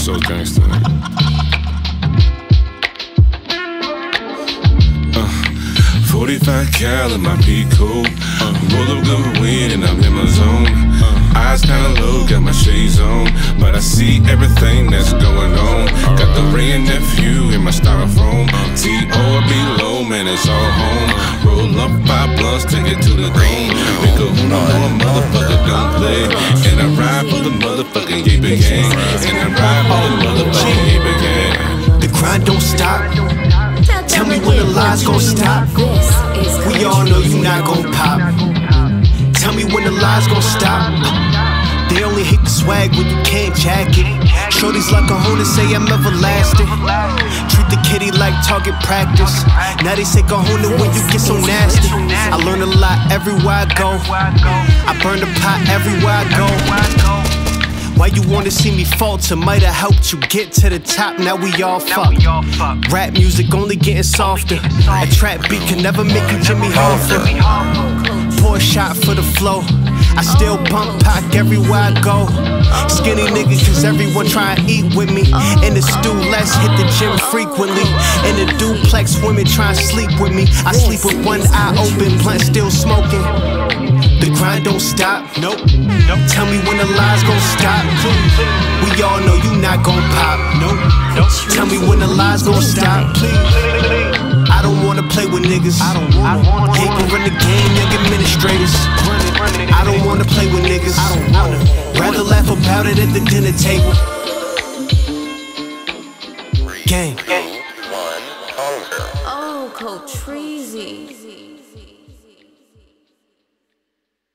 so gangster. 45 cal in my Pico. Roll up good weed and I'm in my zone. Eyes kinda low, got my shades on, but I see everything that's going on. Got the Ray and nephew in my styrofoam. T.O.B. low, man, it's all home. Roll up 5 blunts, take it to the dome. Make a more motherfucker don't play. And I ride for the motherfucking Yaper gang. And I ride for the motherfucking Yaper gang. The grind don't stop. Tell me when the lies gon' stop. We all know you not gon' pop. Tell me when the lies gon' stop. They only hate the swag when you can't jack it. Shorties like a Honda say I'm everlasting. Treat the kitty like target practice. Now they say Kahuna when you get so nasty. I learn a lot everywhere I go. I burn the pot everywhere I go. Why you wanna see me falter? Might've helped you get to the top, now we all fucked. Rap music only getting softer. A trap beat can never make you Jimmy Hoffa. Pour a shot for the flow. I still bump pack everywhere I go. Skinny nigga cause everyone try and eat with me. In the stew, let's hit the gym frequently. In the duplex, women try and sleep with me. I sleep with one eye open, blunt still smoking. The grind don't stop, nope. Tell me when the lies gon' stop. We all know you not gon' pop, nope. Tell me when the lies gon' stop, please. I don't wanna play with niggas. Paper in the game, young administrators. I don't wanna play with niggas. Rather laugh about it at the dinner table. Gang. Oh, Cottreezy.